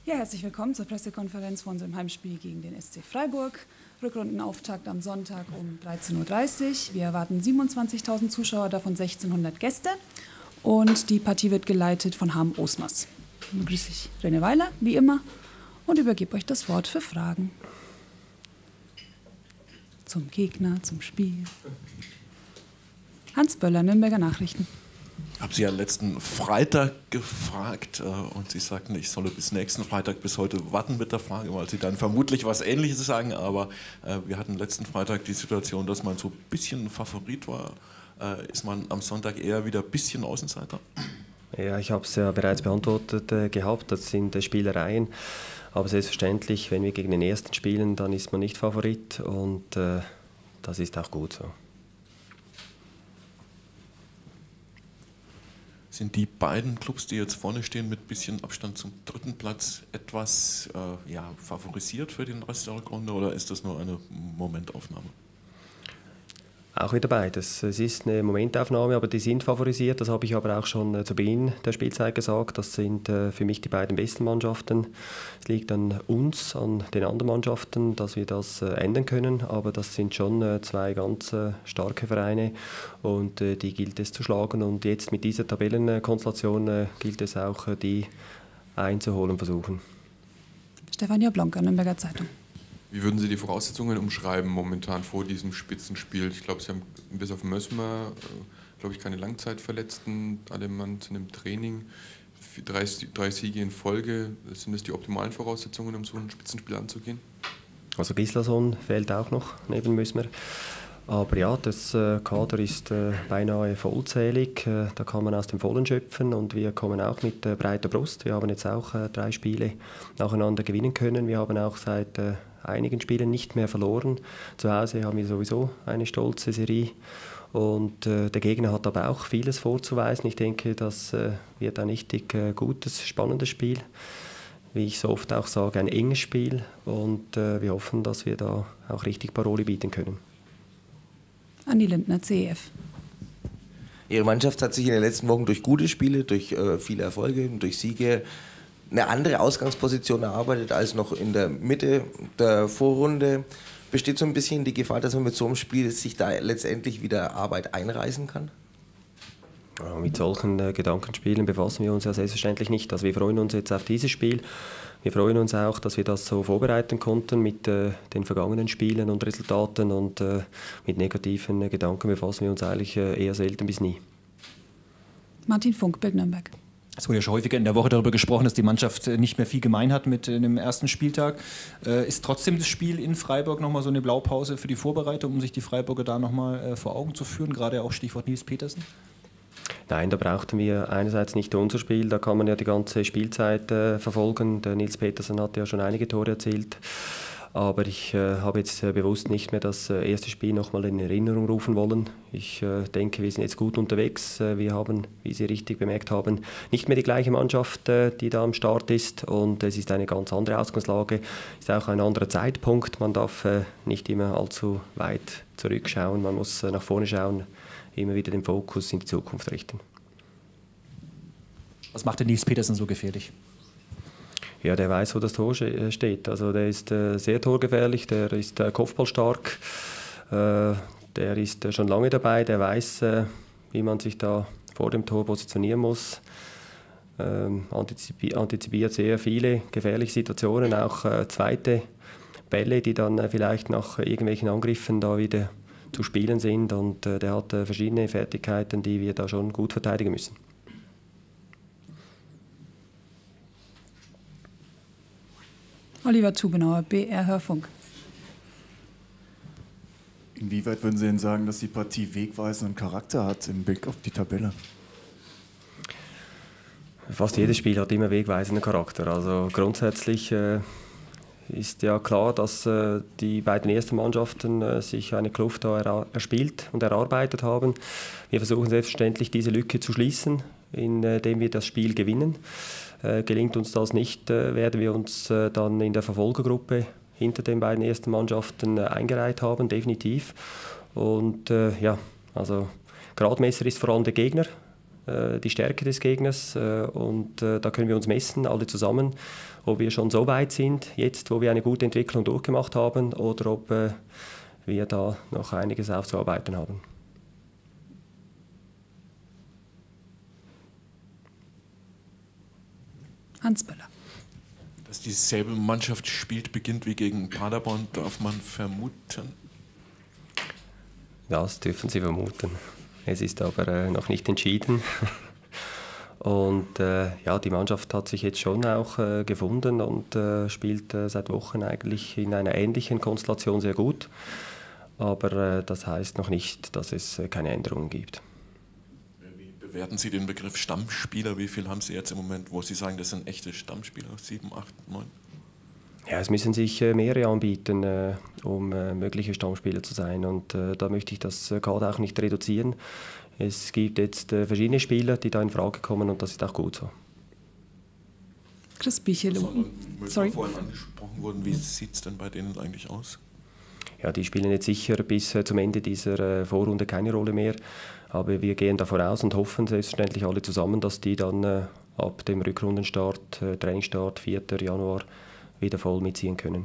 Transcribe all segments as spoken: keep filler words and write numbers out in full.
Ja, herzlich willkommen zur Pressekonferenz von unserem Heimspiel gegen den S C Freiburg. Rückrundenauftakt am Sonntag um dreizehn Uhr dreißig. Wir erwarten siebenundzwanzigtausend Zuschauer, davon sechzehnhundert Gäste. Und die Partie wird geleitet von Harm Osmers. Dann begrüße ich René Weiler, wie immer, und übergebe euch das Wort für Fragen. Zum Gegner, zum Spiel. Hans Böller, Nürnberger Nachrichten. Ich habe Sie ja letzten Freitag gefragt äh, und Sie sagten, ich solle bis nächsten Freitag, bis heute warten mit der Frage, weil Sie dann vermutlich was Ähnliches sagen. Aber äh, wir hatten letzten Freitag die Situation, dass man so ein bisschen Favorit war. Äh, ist man am Sonntag eher wieder ein bisschen Außenseiter? Ja, ich habe es ja bereits beantwortet äh, gehabt. Das sind äh, Spielereien. Aber selbstverständlich, wenn wir gegen den Ersten spielen, dann ist man nicht Favorit. Und äh, das ist auch gut so. Sind die beiden Clubs, die jetzt vorne stehen, mit ein bisschen Abstand zum dritten Platz etwas äh, ja, favorisiert für den Rest der Rückrunde oder ist das nur eine Momentaufnahme? Auch wieder beides. Es ist eine Momentaufnahme, aber die sind favorisiert. Das habe ich aber auch schon äh, zu Beginn der Spielzeit gesagt. Das sind äh, für mich die beiden besten Mannschaften. Es liegt an uns, an den anderen Mannschaften, dass wir das äh, ändern können. Aber das sind schon äh, zwei ganz äh, starke Vereine und äh, die gilt es zu schlagen. Und jetzt mit dieser Tabellenkonstellation äh, gilt es auch, äh, die einzuholen versuchen. Stefan Jablonka, Nürnberger Zeitung. Wie würden Sie die Voraussetzungen umschreiben momentan vor diesem Spitzenspiel? Ich glaube, Sie haben bis auf Mössmer, glaube ich, keine Langzeitverletzten. Alle Mann sind im Training. Drei, drei Siege in Folge. Sind das die optimalen Voraussetzungen, um so ein Spitzenspiel anzugehen? Also Gislason fehlt auch noch neben Mössmer. Aber ja, das äh, Kader ist äh, beinahe vollzählig. Äh, da kann man aus dem Vollen schöpfen und wir kommen auch mit äh, breiter Brust. Wir haben jetzt auch äh, drei Spiele nacheinander gewinnen können. Wir haben auch seit äh, einigen Spielen nicht mehr verloren. Zu Hause haben wir sowieso eine stolze Serie. Und äh, der Gegner hat aber auch vieles vorzuweisen. Ich denke, das äh, wird ein richtig äh, gutes, spannendes Spiel. Wie ich so oft auch sage, ein enges Spiel. Und äh, wir hoffen, dass wir da auch richtig Paroli bieten können. Andi Lindner, C E F. Ihre Mannschaft hat sich in den letzten Wochen durch gute Spiele, durch äh, viele Erfolge, durch Siege eine andere Ausgangsposition erarbeitet als noch in der Mitte der Vorrunde. Besteht so ein bisschen die Gefahr, dass man mit so einem Spiel sich da letztendlich wieder Arbeit einreißen kann? Ja, mit solchen äh, Gedankenspielen befassen wir uns ja selbstverständlich nicht. Also wir freuen uns jetzt auf dieses Spiel. Wir freuen uns auch, dass wir das so vorbereiten konnten mit äh, den vergangenen Spielen und Resultaten. Und äh, mit negativen äh, Gedanken befassen wir uns eigentlich äh, eher selten bis nie. Martin Funk, Bild Nürnberg. Es wurde ja schon häufiger in der Woche darüber gesprochen, dass die Mannschaft nicht mehr viel gemein hat mit dem ersten Spieltag. Äh, ist trotzdem das Spiel in Freiburg nochmal so eine Blaupause für die Vorbereitung, um sich die Freiburger da nochmal äh, vor Augen zu führen? Gerade auch Stichwort Nils Petersen. Nein, da brauchten wir einerseits nicht unser Spiel, da kann man ja die ganze Spielzeit äh, verfolgen. Der Nils Petersen hat ja schon einige Tore erzielt. Aber ich äh, habe jetzt äh, bewusst nicht mehr das äh, erste Spiel nochmal in Erinnerung rufen wollen. Ich äh, denke, wir sind jetzt gut unterwegs. Äh, wir haben, wie Sie richtig bemerkt haben, nicht mehr die gleiche Mannschaft, äh, die da am Start ist. Und es ist eine ganz andere Ausgangslage. Es ist auch ein anderer Zeitpunkt. Man darf äh, nicht immer allzu weit zurückschauen. Man muss äh, nach vorne schauen, immer wieder den Fokus in die Zukunft richten. Was macht denn Nils Petersen so gefährlich? Ja, der weiß, wo das Tor steht. Also der ist äh, sehr torgefährlich, der ist äh, kopfballstark, äh, der ist äh, schon lange dabei, der weiß, äh, wie man sich da vor dem Tor positionieren muss. Ähm, antizipi antizipiert sehr viele gefährliche Situationen, auch äh, zweite Bälle, die dann äh, vielleicht nach irgendwelchen Angriffen da wieder zu spielen sind. Und äh, der hat äh, verschiedene Fertigkeiten, die wir da schon gut verteidigen müssen. Oliver Tubenauer, B R Hörfunk. Inwieweit würden Sie denn sagen, dass die Partie wegweisenden Charakter hat im Blick auf die Tabelle? Fast jedes Spiel hat immer wegweisenden Charakter. Also grundsätzlich äh, ist ja klar, dass äh, die beiden ersten Mannschaften äh, sich eine Kluft da erspielt und erarbeitet haben. Wir versuchen selbstverständlich, diese Lücke zu schließen, indem wir das Spiel gewinnen. Äh, gelingt uns das nicht, äh, werden wir uns äh, dann in der Verfolgergruppe hinter den beiden ersten Mannschaften äh, eingereiht haben, definitiv. Und äh, ja, also Gradmesser ist vor allem der Gegner. äh, die Stärke des Gegners äh, und äh, da können wir uns messen, alle zusammen, ob wir schon so weit sind, jetzt wo wir eine gute Entwicklung durchgemacht haben oder ob äh, wir da noch einiges aufzuarbeiten haben. Hans Böller. Dass dieselbe Mannschaft spielt, beginnt wie gegen Paderborn, darf man vermuten? Das dürfen Sie vermuten. Es ist aber äh, noch nicht entschieden. Und äh, ja, die Mannschaft hat sich jetzt schon auch äh, gefunden und äh, spielt äh, seit Wochen eigentlich in einer ähnlichen Konstellation sehr gut. Aber äh, das heißt noch nicht, dass es äh, keine Änderungen gibt. Wie bewerten Sie den Begriff Stammspieler? Wie viel haben Sie jetzt im Moment, wo Sie sagen, das sind echte Stammspieler? Sieben, acht, neun? Ja, es müssen sich äh, mehrere anbieten, äh, um äh, mögliche Stammspieler zu sein. Und äh, da möchte ich das äh, Kader auch nicht reduzieren. Es gibt jetzt äh, verschiedene Spieler, die da in Frage kommen und das ist auch gut so. Chris Bichelo. Sorry. Vorhin angesprochen wurden, wie sieht es denn bei denen eigentlich aus? Ja, die spielen jetzt sicher bis äh, zum Ende dieser äh, Vorrunde keine Rolle mehr. Aber wir gehen davon aus und hoffen selbstverständlich alle zusammen, dass die dann äh, ab dem Rückrundenstart, äh, Trainingsstart, vierten Januar, wieder voll mitziehen können.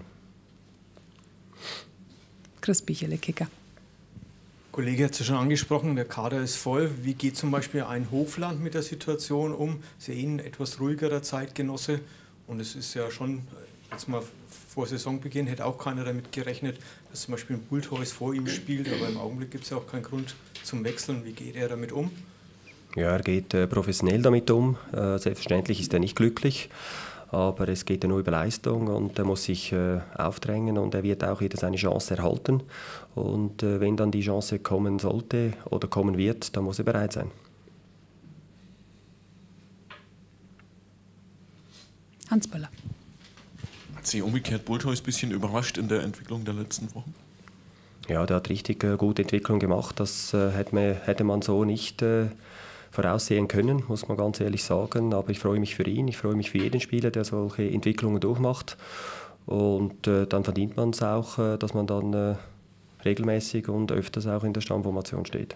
Chris Bichele, Kicker. Kollege hat es ja schon angesprochen, der Kader ist voll. Wie geht zum Beispiel ein Hofland mit der Situation um? Sie sehen, etwas ruhigerer Zeitgenosse und es ist ja schon, jetzt mal vor Saisonbeginn hätte auch keiner damit gerechnet, dass zum Beispiel ein Bulthuis vor ihm spielt, aber im Augenblick gibt es ja auch keinen Grund zum Wechseln. Wie geht er damit um? Ja, er geht äh, professionell damit um. Äh, selbstverständlich ist er nicht glücklich, aber es geht ja nur über Leistung und er muss sich äh, aufdrängen und er wird auch wieder seine Chance erhalten. Und äh, wenn dann die Chance kommen sollte oder kommen wird, dann muss er bereit sein. Hans Böller. Hat Sie umgekehrt Bulthuis ein bisschen überrascht in der Entwicklung der letzten Wochen? Ja, der hat richtig äh, gute Entwicklung gemacht. Das äh, hätte, man, hätte man so nicht äh, voraussehen können, muss man ganz ehrlich sagen. Aber ich freue mich für ihn, ich freue mich für jeden Spieler, der solche Entwicklungen durchmacht. Und äh, dann verdient man es auch, äh, dass man dann äh, regelmäßig und öfters auch in der Stammformation steht.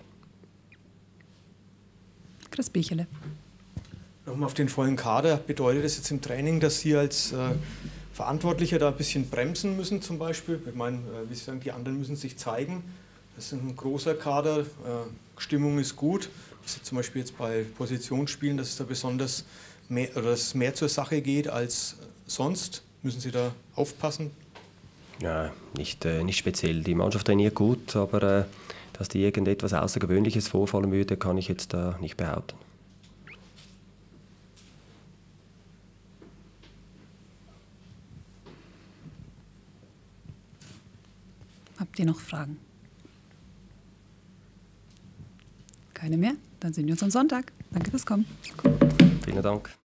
Chris Bichele. Nochmal auf den vollen Kader. Bedeutet das jetzt im Training, dass Sie als äh, Verantwortlicher da ein bisschen bremsen müssen zum Beispiel? Ich meine, äh, wie Sie sagen, die anderen müssen sich zeigen. Das ist ein großer Kader, äh, Stimmung ist gut. Also zum Beispiel jetzt bei Positionsspielen, dass es da besonders mehr, oder dass es mehr zur Sache geht als sonst. Müssen Sie da aufpassen? Ja, nicht, äh, nicht speziell. Die Mannschaft trainiert gut, aber äh, dass dir irgendetwas Außergewöhnliches vorfallen würde, kann ich jetzt da nicht behaupten. Habt ihr noch Fragen? Keine mehr? Dann sehen wir uns am Sonntag. Danke fürs Kommen. Vielen Dank.